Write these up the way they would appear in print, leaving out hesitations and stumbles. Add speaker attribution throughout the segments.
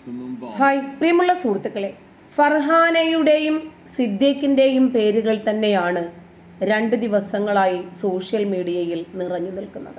Speaker 1: Hi പ്രിയമുള്ള സുഹൃത്തുക്കളെ, ഫർഹാനയുടെയും സിദ്ദീഖിന്റെയും പേരുകൾ തന്നെയാണ് 2 ദിവസങ്ങളായി സോഷ്യൽ മീഡിയയിൽ നിറഞ്ഞു നിൽക്കുന്നത്.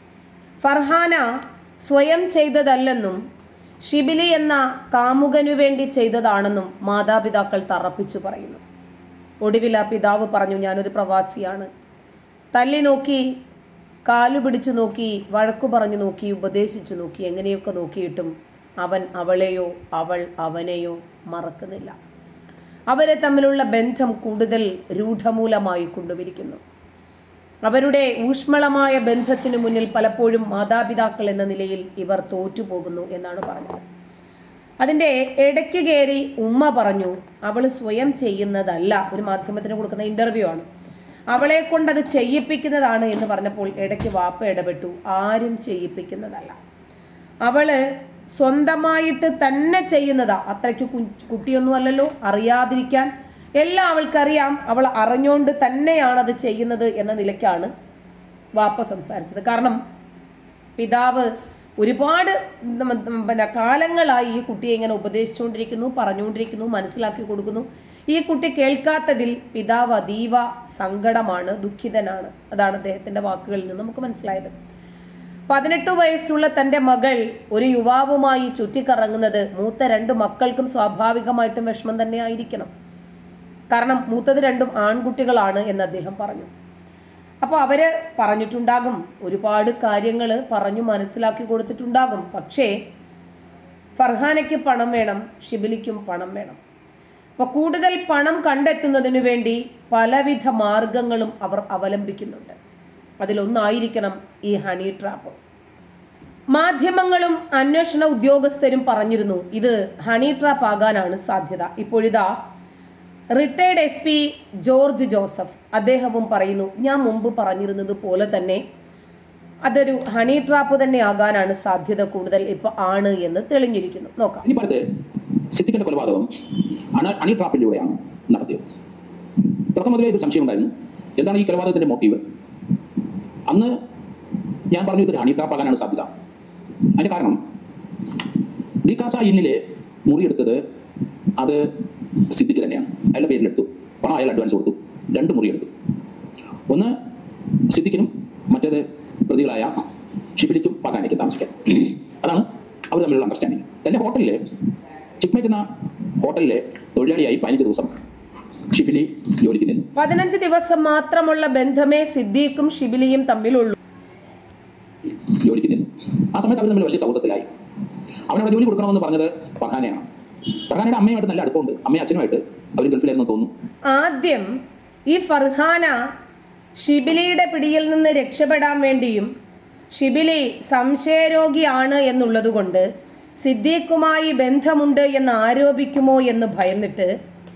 Speaker 1: ഫർഹാന സ്വയം ചെയ്തതല്ലെന്നും ഷിബിലി എന്ന കാമുകനു വേണ്ടി ചെയ്തതാണെന്നും മാതാപിതാക്കൾ തറപ്പിച്ചു പറയുന്നു. ഒടുവിൽ ആ പിതാവ് പറഞ്ഞു, ഞാനൊരു പ്രവാസിയാണ്, തല്ലി നോക്കി, കാലു പിടിച്ചു നോക്കി, വഴക്കു പറഞ്ഞു നോക്കി, ഉപദേശിച്ചു നോക്കി, എങ്ങനെയൊക്കെ നോക്കിയിട്ടും അവൻ അവളെയോ അവൾ അവനെയോ മറക്കുന്നില്ല. അവരെ തമ്മിലുള്ള ബന്ധം കൂടുതൽ രൂഢമൂലമായി കൊണ്ടുവരിക്കുന്നു. അവരുടെ ഊഷ്മളമായ ബന്ധത്തിനു മുന്നിൽ പലപ്പോഴും മാതാപിതാക്കൾ എന്ന നിലയിൽ ഇവർ തോറ്റുപോകുന്നു എന്നാണ് പറഞ്ഞത്. അതിൻ്റെ ഇടയ്ക്ക് കയറി ഉമ്മ പറഞ്ഞു, അവള് സ്വയം ചെയ്യുന്നതല്ല, ഒരു മാധ്യമത്തിന് കൊടുക്കുന്ന ഇന്റർവ്യൂ ആണ്, അവളെ കൊണ്ട് അത് ചെയ്യിപ്പിക്കുന്നതാണ് എന്ന് പറഞ്ഞപ്പോൾ ഇടയ്ക്ക് വാപ്പ ഇടപെട്ടു, ആരും ചെയ്യിപ്പിക്കുന്നതല്ല, അവള് സ്വന്തമായിട്ട് തന്നെ ചെയ്യുന്നതാ, അത്രയ്ക്ക് കുട്ടിയൊന്നും അല്ലല്ലോ, അറിയാതിരിക്കാൻ എല്ലാം അവൾക്കറിയാം, അവൾ അറിഞ്ഞുകൊണ്ട് തന്നെയാണ് അത് ചെയ്യുന്നത് എന്ന നിലയ്ക്കാണ് വാപ്പ സംസാരിച്ചത്. കാരണം പിതാവ് ഒരുപാട് കാലങ്ങളായി ഈ കുട്ടിയെ ഇങ്ങനെ ഉപദേശിച്ചുകൊണ്ടിരിക്കുന്നു, പറഞ്ഞുകൊണ്ടിരിക്കുന്നു, മനസ്സിലാക്കി കൊടുക്കുന്നു. ഈ കുട്ടി കേൾക്കാത്തതിൽ പിതാവ് അതീവ സങ്കടമാണ്, ദുഃഖിതനാണ്. അതാണ് അദ്ദേഹത്തിന്റെ വാക്കുകളിൽ നിന്ന് നമുക്ക് മനസ്സിലായത്. 18 വയസ്സുള്ള തൻ്റെ മകൾ ഒരു യുവാവുമായി ചുറ്റിക്കറങ്ങുന്നത് മൂത്ത 2 മക്കൾക്കും സ്വാഭാവികമായിട്ടും വിഷമം തന്നെ ആയിരിക്കണം. കാരണം മൂത്തത് 2 ആൺകുട്ടികളാണ് എന്ന് അദ്ദേഹം പറഞ്ഞു. അപ്പോൾ അവര് പറഞ്ഞിട്ടുണ്ടാകും, ഒരുപാട് കാര്യങ്ങൾ പറഞ്ഞു മനസ്സിലാക്കി കൊടുത്തിട്ടുണ്ടാകും. പക്ഷേ ഫർഹാനയ്ക്ക് പണം വേണം, ഷിബിലിക്കും പണം വേണം. അപ്പൊ കൂടുതൽ പണം കണ്ടെത്തുന്നതിനു വേണ്ടി പലവിധ മാർഗങ്ങളും അവർ അവലംബിക്കുന്നുണ്ട്. അതിലൊന്നായിരിക്കണം ഈ ഹണി ട്രാപ്പ്. മാധ്യമങ്ങളും അന്വേഷണ ഉദ്യോഗസ്ഥരും പറഞ്ഞിരുന്നു ഇത് ഹണി ട്രാപ്പ് ആകാനാണ് സാധ്യത. ഇപ്പോഴിതാ റിട്ടയർഡ് SP ജോർജ് ജോസഫ് അദ്ദേഹവും പറയുന്നു, ഞാൻ മുമ്പ് പറഞ്ഞിരുന്നത് പോലെ തന്നെ അതൊരു ഹണി ട്രാപ്പ് തന്നെ ആകാനാണ് സാധ്യത കൂടുതൽ ഇപ്പൊ ആണ് എന്ന് തെളിഞ്ഞിരിക്കുന്നു. നോക്കാം.
Speaker 2: സിദ്ദീഖിന്റെ കൊലപാതകം ഹണി ട്രാപ്പിലൂടെയാണ് നടത്തിയത്. തുടക്കം മുതലേ ഇത് സംശയമുണ്ടായിരുന്നു, എന്താണ് ഈ കൊലപാതകത്തിന്റെ മോട്ടീവ്. അന്ന് ഞാൻ പറഞ്ഞു ഇത് ഹണി ട്രാപ്പ് ആകാനാണ് സാധ്യത. അതിന്റെ കാരണം ദീകാസ ഇന്നിലെ മുറിയെടുത്തത് അത് സിദ്ദീഖ് തന്നെയാണ്. അയാളുടെ പേരിലെടുത്തു, പണം അയാൾ അഡ്വാൻസ് കൊടുത്തു, 2 മുറിയെടുത്തു. ഒന്ന് സിദ്ദീഖിനും മറ്റേത് പ്രതികളായ ഷിബിലിക്കും ഫർഹാനയ്ക്കും താമസിക്കാൻ. അതാണ് അവർ തമ്മിലുള്ള അണ്ടർസ്റ്റാൻഡിങ്. തന്റെ ഹോട്ടലിലെ ചിക്മേറ്റ് എന്ന ഹോട്ടലിലെ തൊഴിലാളിയായി 15 ദിവസം ഷിബിലി ജോലിക്ക് നിന്നു.
Speaker 1: 15 ദിവസം മാത്രമുള്ള ബന്ധമേ സിദ്ദീഖും ഷിബിലിയും തമ്മിലുള്ളൂ.
Speaker 2: ജോലിക്ക് നിന്നു. ആ സമയത്ത് അവർ തമ്മിൽ വലിയ സൗഹൃദത്തിലായി. അവനവിടെ ജോലി കൊടുക്കണമെന്ന് പറഞ്ഞത് ഫർഹാനയാണ്. ഫർഹാനയുടെ അമ്മയുമായിട്ട് നല്ല അടുപ്പമുണ്ട്, അമ്മയും അച്ഛനുമായിട്ട് അവർ ഗൾഫിലായിരുന്നു തോന്നുന്നു.
Speaker 1: ആദ്യം ഈ ഫർഹാന ഷിബിലിയുടെ പിടിയിൽ നിന്ന് രക്ഷപ്പെടാൻ വേണ്ടിയും ഷിബിലി സംശയരോഗിയാണ് എന്നുള്ളത് കൊണ്ട് സിദ്ദീഖുമായി ബന്ധമുണ്ട് എന്ന് ആരോപിക്കുമോ എന്ന് ഭയന്നിട്ട്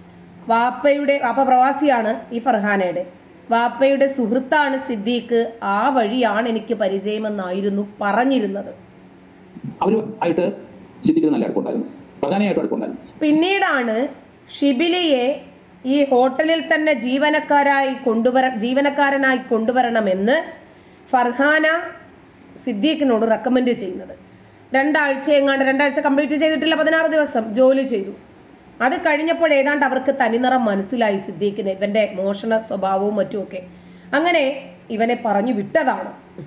Speaker 1: വാപ്പ പ്രവാസിയാണ്, ഈ ഫർഹാനയുടെ വാപ്പയുടെ സുഹൃത്താണ് സിദ്ദീഖ്, ആ വഴിയാണ് എനിക്ക് പരിചയമെന്നായിരുന്നു പറഞ്ഞിരുന്നത്.
Speaker 2: അവരുമായിട്ട് സിദ്ദീഖിന് നല്ല അടുപ്പമുണ്ടായിരുന്നു, ഫർഹാനയായിട്ട് അടുപ്പമുണ്ടായിരുന്നു.
Speaker 1: പിന്നീടാണ് ഷിബിലിയെ ഈ ഹോട്ടലിൽ തന്നെ ജീവനക്കാരനായി കൊണ്ടുവരണമെന്ന് ഫർഹാന സിദ്ദീഖിനോട് റെക്കമെൻഡ് ചെയ്യുന്നത്. 2 ആഴ്ച കംപ്ലീറ്റ് ചെയ്തിട്ടില്ല, 16 ദിവസം ജോലി ചെയ്തു. അത് കഴിഞ്ഞപ്പോൾ ഏതാണ്ട് അവർക്ക് തനിനിറം മനസ്സിലായി സിദ്ദീഖിന്, ഇവന്റെ മോഷണ സ്വഭാവവും മറ്റുമൊക്കെ. അങ്ങനെ ഇവനെ പറഞ്ഞു വിട്ടതാണ്.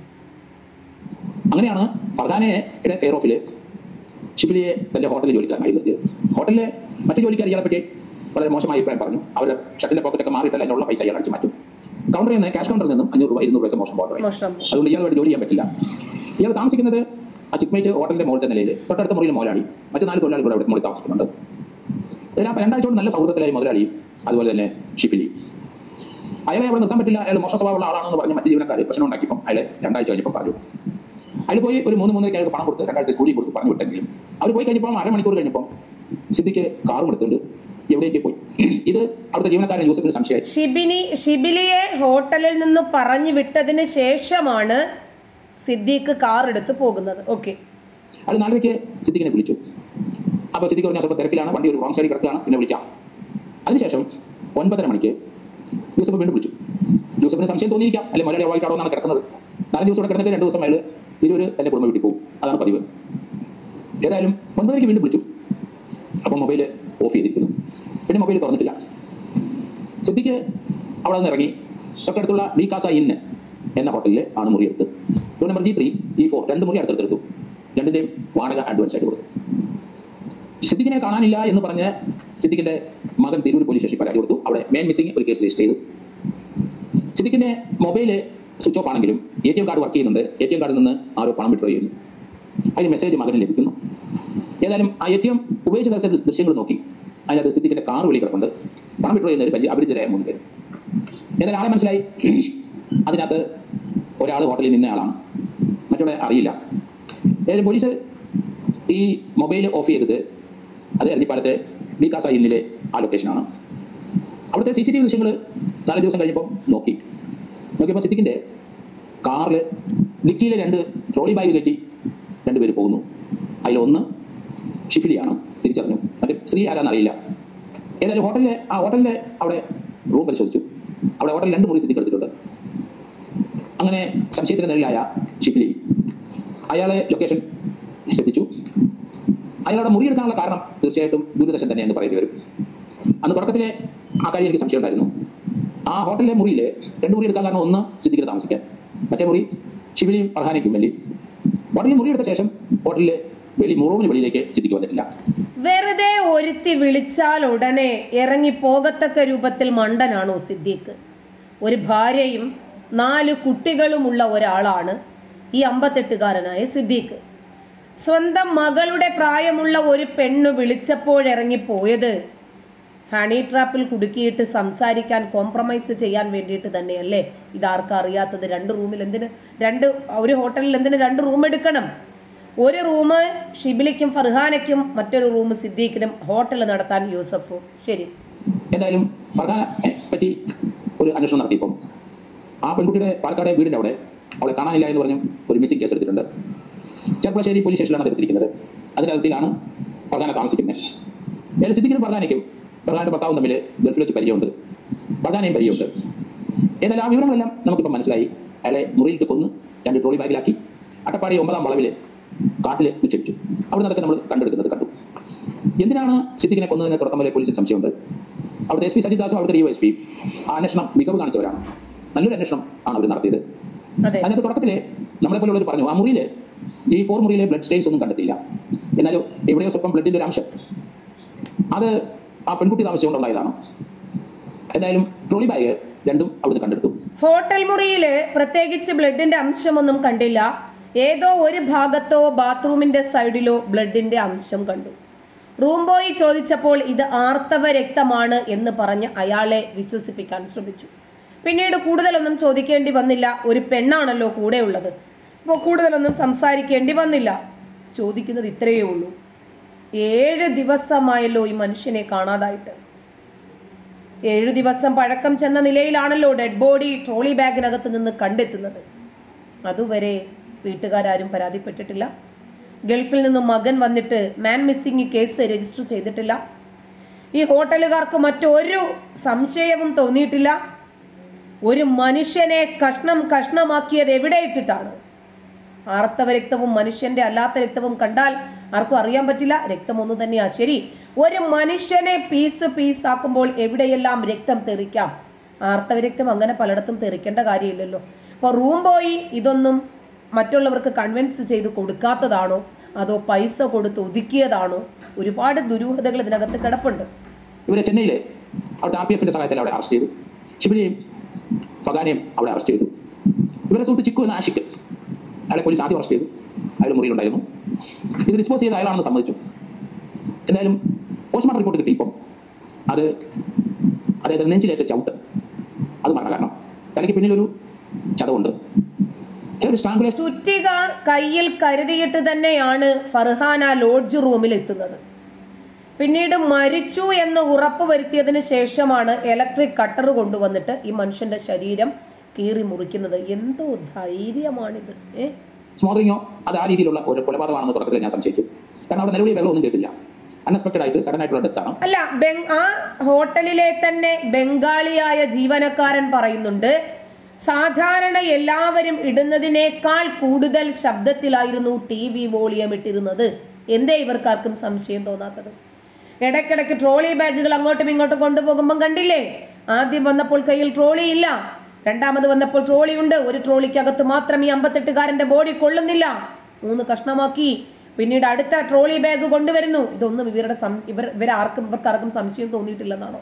Speaker 2: അങ്ങനെയാണ് ഫർഹാനയുടെ കെയർ ഓഫില് ഷിബിലിയെ തന്റെ ഹോട്ടലിൽ ജോലിക്കാരനായി നിർത്തിയത്. ഹോട്ടലിലെ മറ്റു ജോലിക്കാർ ഇയാളെ പറ്റി വളരെ മോശമായ അഭിപ്രായം പറഞ്ഞു. അവരുടെ ഷർട്ടിന്റെ പോക്കറ്റൊക്കെ മാറിയിട്ടല്ല അതിനുള്ള പൈസ ഇയാൾ അടിച്ചു മാറ്റും. കൗണ്ടറിൽ നിന്ന് ക്യാഷ് കൗണ്ടറിൽ നിന്നും 500 രൂപ 200 രൂപയൊക്കെ മോശം പോകാൻ. അതുകൊണ്ട് ഇയാളുമായിട്ട് ജോലി ചെയ്യാൻ പറ്റില്ല. ഇയാൾ താമസിക്കുന്നത് ആ ചിക്മേറ്റ് ഹോട്ടലിന്റെ മുകളിലത്തെ നിലയിൽ, തൊട്ടടുത്ത മുറിയിൽ മുതലാളി, മറ്റു 4 തൊഴിലാളികൾ അവിടെ മുകളിൽ താമസിക്കുന്നുണ്ട്. 2 ആഴ്ച കൊണ്ട് നല്ല സൗഹൃദത്തിലായി മുതലാളി, അതുപോലെ തന്നെ ഷിബിലി. അയാളെ അവിടെ നിർത്താൻ പറ്റില്ല, അയാൾ മോശം സ്വഭാവമുള്ള ആളാണെന്ന് പറഞ്ഞ് മറ്റു ജീവനക്കാർ പ്രശ്നം ഉണ്ടാക്കിയപ്പോൾ അയാളെ 2 ആഴ്ച കഴിഞ്ഞപ്പോൾ പറഞ്ഞു. അയാൾ പോയി ഒരു 3-3 അയാൾക്ക് പണം കൊടുത്ത് 2 ആഴ്ച കൂലി കൊടുത്ത് പറഞ്ഞു വിട്ടെങ്കിലും അവർ പോയി കഴിഞ്ഞപ്പോൾ 1/2 മണിക്കൂർ കഴിഞ്ഞപ്പോൾ സിദ്ദീഖ് കാറും എടുത്തുകൊണ്ട് എവിടേക്ക് പോയി. ഇത് അവിടുത്തെ ജീവനക്കാരൻ യൂസഫിന് സംശയമായി.
Speaker 1: ഷിബിലിയെ ഹോട്ടലിൽ നിന്ന് പറഞ്ഞു വിട്ടതിന് ശേഷമാണ് സിദ്ദീഖ് കാർ എടുത്ത് പോകുന്നത്. ഓക്കെ,
Speaker 2: അത് 4:30 സിദ്ദീഖിനെ വിളിച്ചു. അപ്പോൾ സിദ്ദീഖ് പറഞ്ഞ സ്വന്തം തിരക്കിലാണ്, വണ്ടി ഒരു റോങ് സൈഡിൽ കിടക്കുകയാണ്, പിന്നെ വിളിക്കാം. അതിനുശേഷം 9:30 മണിക്ക് യൂസഫ് വീണ്ടും വിളിച്ചു. യൂസഫിന് സംശയം തോന്നിയിരിക്കാം, അല്ലെ മുതലാളി അവായിട്ടാണോ എന്നാണ് കിടക്കുന്നത്. 4 ദിവസം കിടന്നിട്ട് 2 ദിവസം അയാൾ തിരൂര് തന്റെ കുടുംബ വീട്ടിൽ പോകും, അതാണ് പതിവ്. ഏതായാലും 9:30 വീണ്ടും വിളിച്ചു. അപ്പോൾ മൊബൈൽ ഓഫ് ചെയ്തിരിക്കുന്നു. പിന്നെ മൊബൈൽ തുറന്നിട്ടില്ല. സിദ്ദിഖ് അവിടെ നിന്ന് ഇറങ്ങി തൊട്ടടുത്തുള്ള ഡി കാസ ഇൻ എന്ന ഹോട്ടലിൽ ആണ് മുറിയെടുത്ത്. റൂം നമ്പർ G3, G4 രണ്ട് മുറി അടുത്തെടുത്തു. രണ്ടിൻ്റെയും വാടക അഡ്വാൻസ് ആയിട്ട് കൊടുത്തു. സിദ്ദിഖിനെ കാണാനില്ല എന്ന് പറഞ്ഞ് സിദ്ദിഖിന്റെ മകൻ തിരൂർ പോലീസ് സ്റ്റേഷനിൽ പരാതി കൊടുത്തു. അവിടെ മെയിൻ മിസ്സിംഗ് ഒരു കേസ് രജിസ്റ്റർ ചെയ്തു. സിദ്ദിഖിന്റെ മൊബൈല് സ്വിച്ച് ഓഫ് ആണെങ്കിലും ATM കാർഡ് വർക്ക് ചെയ്യുന്നുണ്ട്. ATM കാർഡിൽ നിന്ന് ആരോ പണം വിഡ്രോ ചെയ്യുന്നു. അതിന് മെസ്സേജ് മകന് ലഭിക്കുന്നു. ഏതായാലും ആ ATM ഉപയോഗിച്ച സ്ഥലത്തെ ദൃശ്യങ്ങൾ നോക്കി അതിനകത്ത് സിദ്ദിഖിന്റെ കാർ വെളി കിടപ്പുണ്ട്. പണം വിഡ്രോ ചെയ്യുന്നവർ വലിയ അപരിചിതരായ 3 പേര്. ഏതായാലും ആളെ മനസ്സിലായി. അതിനകത്ത് ഒരാൾ ഹോട്ടലിൽ നിന്നയാളാണ്, മറ്റുള്ള അറിയില്ല. ഏതായാലും പോലീസ് ഈ മൊബൈൽ ഓഫ് ചെയ്തത് അത് എരഞ്ഞിപ്പാലത്തെ ഡി കാസ ഇന്നിലെ ആ ലൊക്കേഷനാണ്. അവിടുത്തെ CCTV ദൃശ്യങ്ങൾ 4 ദിവസം കഴിഞ്ഞപ്പോൾ നോക്കിയപ്പോൾ സിദ്ദിഖിന്റെ കാറിൽ ഡിക്കിയിലെ 2 ട്രോളി ബാഗ് കയറ്റി 2 പേര് പോകുന്നു. അതിലൊന്ന് ഷിഫിലിയാണ്, തിരിച്ചറിഞ്ഞു. മറ്റേ സ്ത്രീ ആരാന്ന് അറിയില്ല. ഏതായാലും ഹോട്ടലിലെ അവിടെ റൂം പരിശോധിച്ചു. അവിടെ ഹോട്ടലിൽ 2 മുറി സിദ്ദിഖ് എടുത്തിട്ടുണ്ട്. അങ്ങനെ സംശയത്തിന് നിഴലായ ഷിഫിലി അയാളെ ലൊക്കേഷൻ ശ്രദ്ധിച്ചു. അയാളുടെ മുറിയെടുക്കാനുള്ള കാരണം തീർച്ചയായിട്ടും ദുരിതശം തന്നെയെന്ന് പറയേണ്ടി വരും. അന്ന് തുടക്കത്തിലെ ആ കാര്യം എനിക്ക് സംശയം ഉണ്ടായിരുന്നു. ആ ഹോട്ടലിലെ മുറിയിൽ 2 മുറി എടുക്കാൻ കാരണം ഒന്ന് സിദ്ദിഖിന് താമസിക്കാൻ, മറ്റേ മുറി ഷിഫിലിയും ഫർഹാനയ്ക്കും വേണ്ടി. ഹോട്ടലിൽ മുറി എടുത്ത ശേഷം ഹോട്ടലിലെ റൂമിന് വെളിയിലേക്ക് സിദ്ദിഖ് വന്നിട്ടില്ല.
Speaker 1: വെറുതെ ഒരുത്തി വിളിച്ചാൽ ഉടനെ ഇറങ്ങി പോകത്തക്ക രൂപത്തിൽ മണ്ടനാണോ സിദ്ദിഖ്? ഒരു ഭാര്യയും 4 കുട്ടികളുമുള്ള ഒരാളാണ് ഈ 58-കാരനായ സിദ്ദിഖ്. സ്വന്തം മകളുടെ പ്രായമുള്ള ഒരു പെണ്ണ് വിളിച്ചപ്പോഴിറങ്ങിപ്പോയത് ഹണി ട്രാപ്പിൽ കുടുക്കിയിട്ട് സംസാരിക്കാൻ, കോംപ്രമൈസ് ചെയ്യാൻ വേണ്ടിയിട്ട് തന്നെയല്ലേ? ഇതാർക്കും അറിയാത്തത്? 2 റൂമിൽ എന്തിന് ഒരു ഹോട്ടലിൽ എന്തിന് 2 റൂം എടുക്കണം? ഒരു റൂം ഷിബിലിക്കും ഫർഹാനയ്ക്കും, മറ്റൊരു റൂം സിദ്ദീഖിനും ഹോട്ടൽ നടത്താൻ യൂസഫും. ശരി,
Speaker 2: എന്തായാലും ഫർഹാനെ പറ്റി ഒരു അന്വേഷണം നടത്തിയപ്പോൾ ആ പെൺകുട്ടിയുടെ പാലക്കാട് വീടിൻ്റെ അവളെ കാണാനില്ല എന്ന് പറഞ്ഞു ഒരു മിസ്സിംഗ് കേസ് എടുത്തിട്ടുണ്ട്. ചെർപ്പളശ്ശേരി പോലീസ് സ്റ്റേഷനിലാണ് അത് എടുത്തിരിക്കുന്നത്. അതിൻ്റെ അതിർത്തിയിലാണ് ഫർഹാന താമസിക്കുന്നത്. ഏതായാലും സിദ്ദിഖിനും ഫർഹാനയ്ക്കും ഫർഹാന്റെ ഭർത്താവും തമ്മിൽ ഗൾഫിൽ വെച്ച് പരിചയമുണ്ട്, ഫർഹാനയും പരിചയമുണ്ട്. ഏതായാലും ആ വിവരങ്ങളെല്ലാം നമുക്കിപ്പോൾ മനസ്സിലായി. അയാളെ മുറിയിലിട്ട് കൊന്ന് 2 ട്രോളി ബാഗിലാക്കി അട്ടപ്പാടി 9-ാം വളവിൽ കാട്ടിൽ നിക്ഷേപിച്ചു. അവിടെ നിന്നൊക്കെ നമ്മൾ കണ്ടു. എന്തിനാണ് സിദ്ദിഖിനെ കൊന്നതിന് തുടക്കം വരെ പോലീസിന് സംശയമുണ്ട്. അവിടുത്തെ SP സജിത് ദാസും അവിടുത്തെ DYSP ആ അന്വേഷണം മികവ് കാണിച്ചവരാണ്. നല്ലൊരു അന്വേഷണം ആണ് അവർ നടത്തിയത്. അതിനകത്ത് തുടക്കത്തിലെ നമ്മളെ പോലുള്ളവർ പറഞ്ഞു ആ മുറിയിൽ ഈ 4 മുറിയിലെ ബ്ലഡ് സ്റ്റെയിൻസ് ഒന്നും കണ്ടെത്തിയില്ല. എന്നാലും എവിടെയോ സ്വപ്പം ബ്ലഡിന്റെ ഒരു അംശം അത് ആ പെൺകുട്ടി താമസിച്ചുകൊണ്ടുണ്ടായതാണ്. എന്തായാലും ട്രോളി ബാഗ് 2ഉം അവിടുന്ന് കണ്ടെടുത്തു.
Speaker 1: ഹോട്ടൽ മുറിയില് പ്രത്യേകിച്ച് ബ്ലഡിന്റെ അംശമൊന്നും കണ്ടില്ല. ഏതോ ഒരു ഭാഗത്തോ ബാത്റൂമിന്റെ സൈഡിലോ ബ്ലഡിന്റെ അംശം കണ്ടു. റൂം ബോയ് ചോദിച്ചപ്പോൾ ഇത് ആർത്തവ രക്തമാണ് എന്ന് പറഞ്ഞ് അയാളെ വിശ്വസിപ്പിക്കാൻ ശ്രമിച്ചു. പിന്നീട് കൂടുതലൊന്നും ചോദിക്കേണ്ടി വന്നില്ല. ഒരു പെണ്ണാണല്ലോ കൂടെ ഉള്ളത്, അപ്പോൾ കൂടുതലൊന്നും സംസാരിക്കേണ്ടി വന്നില്ല. ചോദിക്കുന്നത് ഇത്രയേ ഉള്ളൂ, 7 ദിവസമായല്ലോ ഈ മനുഷ്യനെ കാണാതായിട്ട്. 7 ദിവസം പഴക്കം ചെന്ന നിലയിലാണല്ലോ ഡെഡ് ബോഡി ട്രോളി ബാഗിനകത്ത് നിന്ന് കണ്ടെത്തുന്നത്. അതുവരെ വീട്ടുകാരും പരാതിപ്പെട്ടിട്ടില്ല. ഗൾഫിൽ നിന്ന് മകൻ വന്നിട്ട് മാൻ മിസ്സിംഗ് കേസ് രജിസ്റ്റർ ചെയ്തിട്ടില്ല. ഈ ഹോട്ടലുകാർക്ക് മറ്റൊരു സംശയവും തോന്നിയിട്ടില്ല. ഒരു മനുഷ്യനെ കഷ്ണമാക്കിയത് എവിടെ ഇട്ടിട്ടാണ്? ആർത്തവ രക്തവും മനുഷ്യന്റെ അല്ലാത്ത രക്തവും കണ്ടാൽ ആർക്കും അറിയാൻ പറ്റില്ല. രക്തം ഒന്ന് തന്നെയാ. ശരി, ഒരു മനുഷ്യനെ പീസ് ആക്കുമ്പോൾ എവിടെയെല്ലാം രക്തം തെറിക്കാം. ആർത്തവ രക്തം അങ്ങനെ പലയിടത്തും തെറിക്കേണ്ട കാര്യമില്ലല്ലോ. അപ്പൊ റൂം ബോയ് ഇതൊന്നും മറ്റുള്ളവർക്ക് കൺവിൻസ് ചെയ്ത് കൊടുക്കാത്തതാണോ അതോ പൈസ കൊടുത്ത് ഒതുക്കിയതാണോ? ഒരുപാട് ദുരൂഹതകൾ ഇതിനകത്ത് കിടപ്പുണ്ട്.
Speaker 2: ഇവരെ ചെന്നൈയിലെ അവിടുത്തെ RPFന്റെ സഹായത്തിൽ അവിടെ അറസ്റ്റ് ചെയ്തു. ഷിബിലിയെയും ഫർഹാനെയും അവിടെ അറസ്റ്റ് ചെയ്തു. ഇവരെ സുഹൃത്ത് ചിക്കു എന്ന ആഷിഖ്, അയാളെ പോലീസ് ആദ്യം അറസ്റ്റ് ചെയ്തു. അയാൾ മുറിയിലുണ്ടായിരുന്നു. ഇത് ഡിസ്പോസ് ചെയ്ത അയാളാണെന്ന് സമ്മതിച്ചു. എന്തായാലും പോസ്റ്റ്മോർട്ടം റിപ്പോർട്ട് കിട്ടിയപ്പം അത് അദ്ദേഹത്തിന് നെഞ്ചിലേറ്റ ചവിട്ട്, അത് മരണ കാരണം. തലയ്ക്ക് പിന്നിലൊരു ചതവുണ്ട്.
Speaker 1: ചുറ്റിക കയ്യിൽ കരുതിയിട്ട് തന്നെയാണ് ഫർഹാന ലോഡ്ജ് റൂമിൽ എത്തുന്നത്. പിന്നീട് മരിച്ചു എന്ന് ഉറപ്പ് വരുത്തിയതിന് ശേഷമാണ് ഇലക്ട്രിക് കട്ടർ കൊണ്ടുവന്നിട്ട് ഈ മനുഷ്യന്റെ ശരീരം കീറി മുറിക്കുന്നത്. എന്തോ ധൈര്യമാണിത്!
Speaker 2: സ്മോദറിങ്ങോ അത് ആ രീതിയിലുള്ള ഒരു കൊലപാതകമാണെന്ന് തുടക്കത്തിൽ ഞാൻ സംശയിച്ചു. കാരണം അവിടെ നിലവിലെ വെള്ളം ഒന്നും കേട്ടില്ല. അൺഎക്സ്പെക്ടഡ് ആയിട്ട് സഡൻ ആയിട്ടുള്ള ഡെത്താണ്.
Speaker 1: അല്ല, ആ ഹോട്ടലിലെ തന്നെ ബംഗാളിയായ ജീവനക്കാരൻ പറയുന്നുണ്ട്, സാധാരണ എല്ലാവരും ഇടുന്നതിനേക്കാൾ കൂടുതൽ ശബ്ദത്തിലായിരുന്നു TV വോളിയം ഇട്ടിരുന്നത്. എന്തേ ഇവർക്കാർക്കും സംശയം തോന്നാത്തത്? ഇടയ്ക്കിടയ്ക്ക് ട്രോളി ബാഗുകൾ അങ്ങോട്ടും ഇങ്ങോട്ടും കൊണ്ടുപോകുമ്പം കണ്ടില്ലേ? ആദ്യം വന്നപ്പോൾ കയ്യിൽ ട്രോളി ഇല്ല, രണ്ടാമത് വന്നപ്പോൾ ട്രോളി ഉണ്ട്. ഒരു ട്രോളിക്കകത്ത് മാത്രം ഈ 58കാരന്റെ ബോഡി കൊള്ളുന്നില്ല, 3 കഷ്ണമാക്കി. പിന്നീട് അടുത്ത ട്രോളി ബാഗ് കൊണ്ടുവരുന്നു. ഇതൊന്നും ഇവർക്കാർക്കും സംശയം തോന്നിയിട്ടില്ലെന്നാണോ?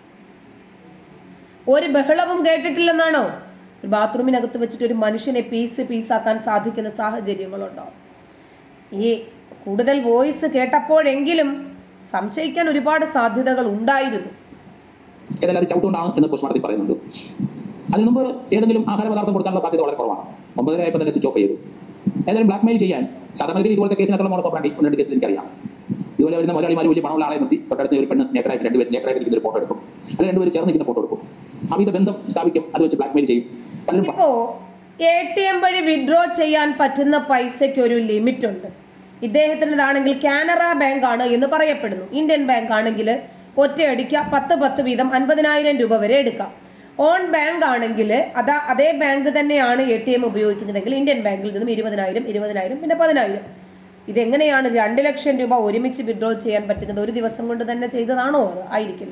Speaker 1: ഒരു ബഹളവും കേട്ടിട്ടില്ലെന്നാണോ? ഒരു ബാത്റൂമിനകത്ത് വെച്ചിട്ട് ഒരു മനുഷ്യനെ പീസാക്കാൻ സാധിക്കുന്ന സാഹചര്യങ്ങളുണ്ടോ? ഈ കൂടുതൽ വോയിസ് കേട്ടപ്പോഴെങ്കിലും സംശയിക്കാൻ ഒരുപാട് സാധ്യതകൾ ഉണ്ടായിരുന്നു.
Speaker 2: ഏതായാലും അത് ചവിട്ടുകൊണ്ടാണ് എന്ന് പോസ്റ്റ്മോർട്ടത്തിൽ പറയുന്നുണ്ട്. അതിന് മുമ്പ് ഏതെങ്കിലും ആഹാരപദാർത്ഥം കൊടുക്കാനുള്ള സാധ്യത വളരെ കുറവാണ്. 9:30 ആയപ്പോൾ തന്നെ സ്വിച്ച് ഓഫ് ചെയ്തു. ഏതായാലും ബ്ലാക്ക് മെയിൽ ചെയ്യാൻ സാധാരണ ഇതുപോലത്തെ കേസിനകത്തുള്ള മോഡസ് ഓപ്പറാണ്ടി 1-2 കേസിൽ എനിക്കറിയാം. ഇതുപോലെ വരുന്ന മുതലാളിമാർ വലിയ പണമുള്ള ആളെ നിർത്തി തൊട്ടടുത്ത് ഒരു പെണ്ണ് നേക്കറായിട്ട് 2 പേര് നേക്കറായിട്ട് ഇരിക്കുന്ന ഒരു ഫോട്ടോ എടുക്കും, അല്ലെങ്കിൽ 2 പേര് ചേർന്ന് നിൽക്കുന്ന ഫോട്ടോ എടുക്കും, അമിത ബന്ധം സ്ഥാപിക്കും, അത് വെച്ച് ബ്ലാക്ക് മെയിൽ ചെയ്യും.
Speaker 1: ഇപ്പോ ATM വഴി വിഡ്രോ ചെയ്യാൻ പറ്റുന്ന പൈസയ്ക്ക് ഒരു ലിമിറ്റ് ഉണ്ട്. ഇദ്ദേഹത്തിൻ്റെതാണെങ്കിൽ കാനറ ബാങ്ക് ആണ് എന്ന് പറയപ്പെടുന്നു. ഇന്ത്യൻ ബാങ്ക് ആണെങ്കിൽ ഒറ്റയടിക്ക് 10 വീതം 50,000 രൂപ വരെ എടുക്കാം. ഓൺ ബാങ്ക് ആണെങ്കിൽ അതേ ബാങ്ക് തന്നെയാണ് ATM ഉപയോഗിക്കുന്നതെങ്കിൽ ഇന്ത്യൻ ബാങ്കിൽ നിന്നും 20,000 പിന്നെ 10,000. ഇതെങ്ങനെയാണ് 2 ലക്ഷം രൂപ ഒരുമിച്ച് വിഡ്രോ ചെയ്യാൻ പറ്റുന്നത്? ഒരു ദിവസം കൊണ്ട് തന്നെ ചെയ്തതാണോ? ആയിരിക്കില്ല.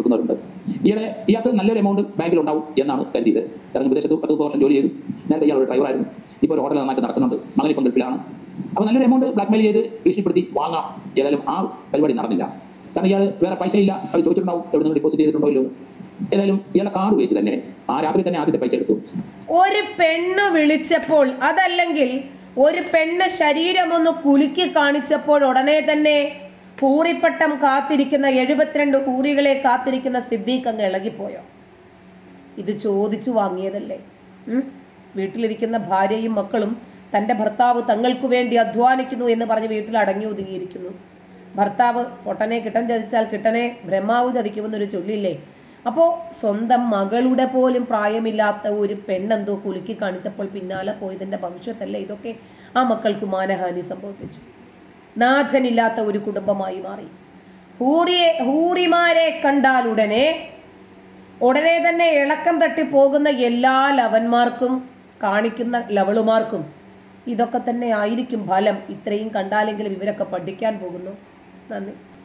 Speaker 2: ഇയാൾക്ക് നല്ലൊരു എമൗണ്ട് ബാങ്കിൽ ഉണ്ടാവും എന്നാണ് കരുതിയത്. കാരണം വിദേശത്ത് 10 വർഷം ജോലി ചെയ്തു. നേരത്തെ ഇയാൾ ഒരു ഡ്രൈവറായിരുന്നു. ഇപ്പോൾ ഒരു ഹോട്ടൽ നന്നായിട്ട് നടക്കുന്നുണ്ട്. മകൻ ഇപ്പം ഗൾഫിലാണ്. അപ്പോൾ നല്ലൊരു എമൗണ്ട് ബ്ലാക്ക് മെയിൽ ചെയ്ത് ഭീഷണിപ്പെടുത്തി വാങ്ങാം. ഏതായാലും ആ പരിപാടി നടന്നില്ല. കാരണം ഇയാൾ വേറെ പൈസ ഇല്ല, അവർ ചോദിച്ചിട്ടുണ്ടാവും എവിടെ നിന്ന് ഡിപ്പോസിറ്റ് ചെയ്തിട്ടുണ്ടോ ഇല്ലോ. ഏതായാലും ഇയാളെ കാർഡ് ഉപയോഗിച്ച് തന്നെ ആ രാത്രി തന്നെ ആദ്യത്തെ പൈസ എടുത്തു.
Speaker 1: ഒരു പെണ്ണ് വിളിച്ചപ്പോൾ, അതല്ലെങ്കിൽ ഒരു പെണ്ണ് ശരീരം ഒന്ന് കുലുക്കി കാണിച്ചപ്പോൾ ഉടനെ തന്നെ ഹൂറിപ്പട്ടം കാത്തിരിക്കുന്ന 72 ഹൂറികളെ കാത്തിരിക്കുന്ന സിദ്ദീഖ് അങ്ങ് ഇളകിപ്പോയോ? ഇത് ചോദിച്ചു വാങ്ങിയതല്ലേ? വീട്ടിലിരിക്കുന്ന ഭാര്യയും മക്കളും തന്റെ ഭർത്താവ് തങ്ങൾക്ക് വേണ്ടി അധ്വാനിക്കുന്നു എന്ന് പറഞ്ഞ് വീട്ടിൽ അടങ്ങി ഒതുങ്ങിയിരിക്കുന്നു. ഭർത്താവ് പൊട്ടനെ കിട്ടൻ ചതിച്ചാൽ കിട്ടനെ ബ്രഹ്മാവ് ചതിക്കുമെന്നൊരു ചൊല്ലില്ലേ? അപ്പോ സ്വന്തം മകളുടെ പോലും പ്രായമില്ലാത്ത ഒരു പെണ്ണെന്തോ കുലുക്കി കാണിച്ചപ്പോൾ പിന്നാലെ പോയതിന്റെ ഭവിഷ്യത്തല്ലേ ഇതൊക്കെ? ആ മക്കൾക്ക് മാനഹാനി സംഭവിച്ചു. നാഥനില്ലാത്ത ഒരു കുടുംബമായി മാറി. ഹൂറിമാരെ കണ്ടാൽ ഉടനെ തന്നെ ഇളക്കം തട്ടി പോകുന്ന എല്ലാ ലവന്മാർക്കും കാണിക്കുന്ന ലവളുമാർക്കും ഇതൊക്കെ തന്നെ ആയിരിക്കും ഫലം. ഇത്രയും കണ്ടാലെങ്കിലും ഇവരൊക്കെ പഠിക്കാൻ പോകുന്നു. നന്ദി.